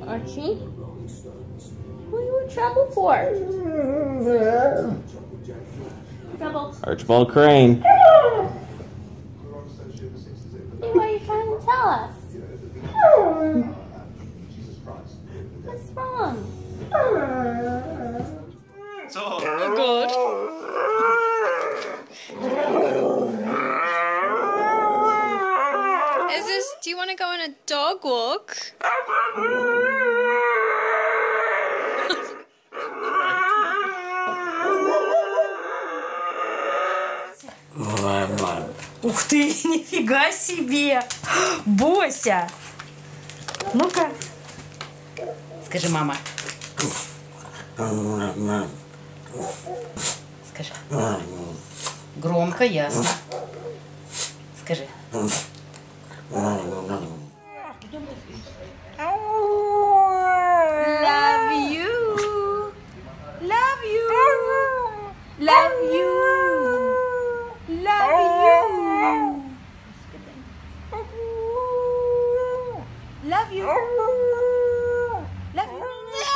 Archie? What are you in trouble for? Trouble. Archibald Crane. Hey, why are you trying to tell us? What's wrong? So Good. Do you want to go on a dog walk? Ух ты, нифига себе! Бося! Ну-ка. Скажи, мама. Скажи. Громко, ясно. Скажи. Love you. Love you. Love you. Love you. Love you. Love you.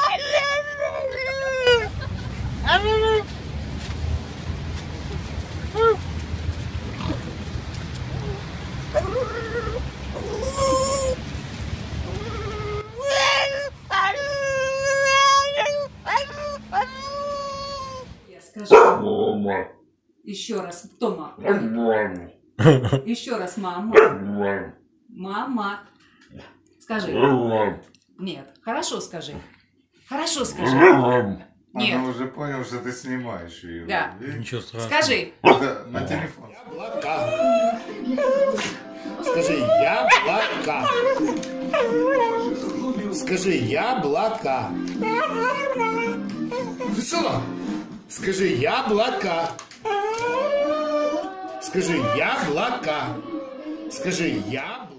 Скажи. Еще раз. Кто мама? Еще раз, мама. Мама. Скажи. Нет. Хорошо скажи. Хорошо скажи. Нет. Она уже понял, что ты снимаешь ее. Да. Ничего страшного. Скажи. Это на телефон. Скажи яблоко. Скажи яблоко. Ты что? Скажи яблоко. Скажи яблоко. Скажи яблоко.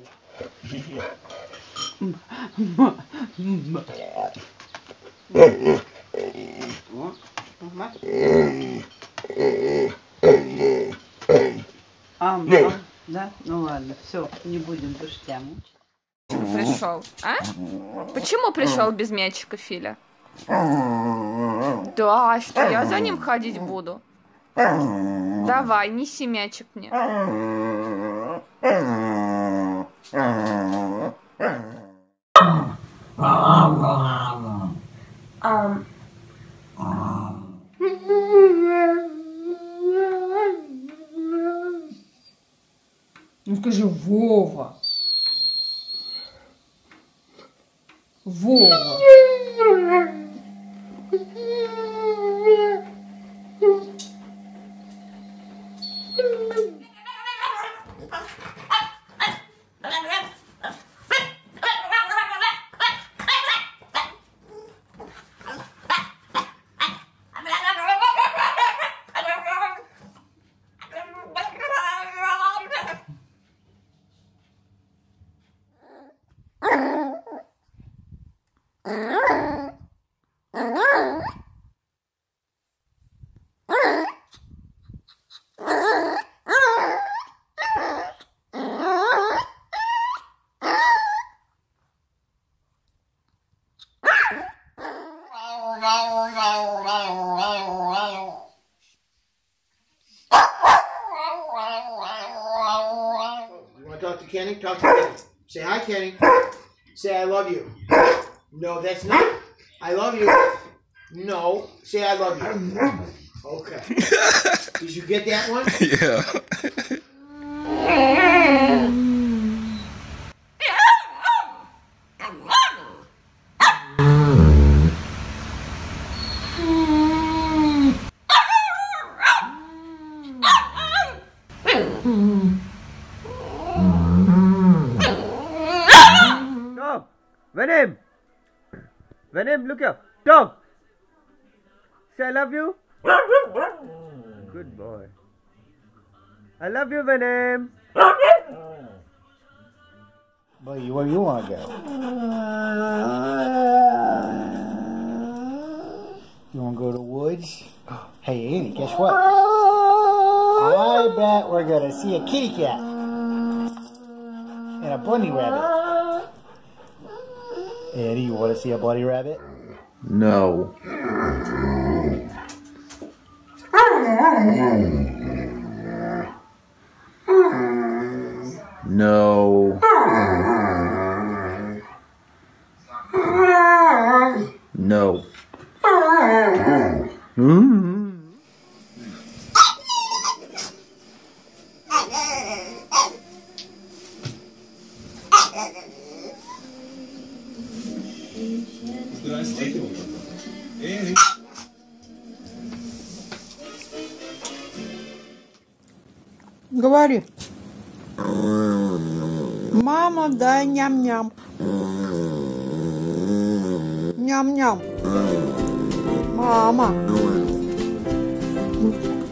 Да? Ну ладно, все, не будем дождя мучить. Пришел, а? Почему пришел без мячика, Филя? Да, что я за ним ходить буду? Давай, неси мячик мне. Ну скажи, Вова. Вова. Talk to Kenny. Talk to Kenny. Say hi, Kenny. Say I love you. No, that's not. I love you. No. Say I love you. Okay. Did you get that one? yeah. Dog! Venom! Venom, look here! Dog! Say I love you? Good boy. I love you, Venom! Buddy, where you want to go? You want to go to the woods? Hey, Annie, guess what? I bet we're going to see a kitty cat and a bunny rabbit Eddie, you want to see a bunny rabbit? No. No. No. Говори. Мама, дай ням-ням. Ням-ням. Мама.